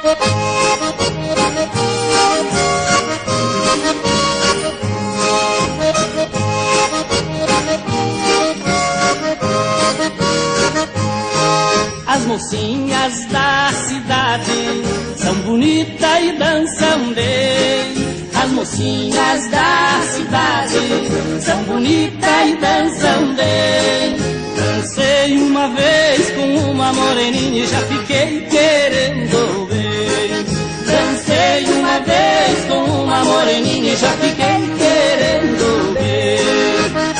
As mocinhas da cidade são bonitas e dançam bem. As mocinhas da cidade são bonitas e dançam bem. Dancei uma vez com uma moreninha e já fiquei querendo ver. Dancei uma vez com uma moreninha e já fiquei querendo ver.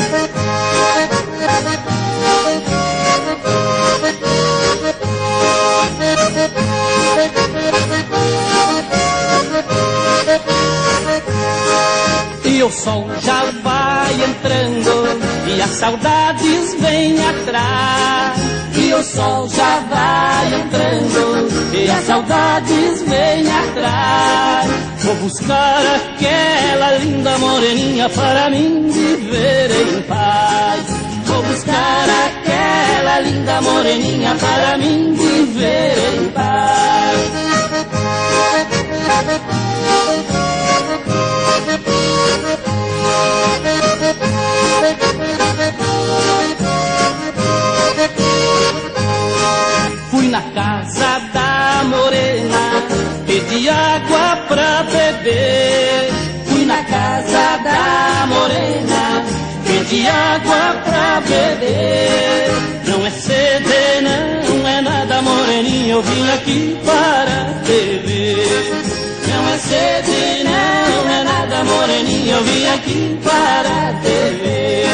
E o sol já vai entrando e as saudades vêm atrás. E o sol já vai entrando e as saudades vêm atrás. Vou buscar aquela linda moreninha para mim viver em paz. Vou buscar aquela linda moreninha para mim viver em paz. Fui na casa da morena, pedi água pra beber. Fui na casa da morena, pedi água pra beber. Não é sede, não é nada, moreninha, eu vim aqui para beber. Não é sede, não é nada, moreninha, eu vim aqui para beber.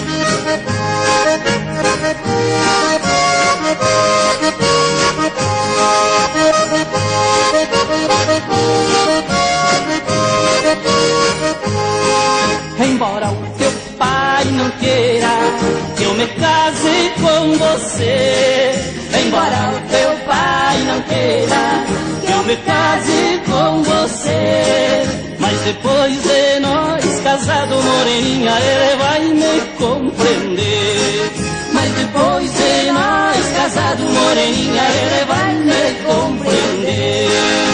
Embora o teu pai não queira que eu me case com você. Embora o teu pai não queira que eu me case com você. Mas depois de nós casado, moreninha, ele vai me compreender. Mas depois de nós casado, moreninha, ele vai me compreender.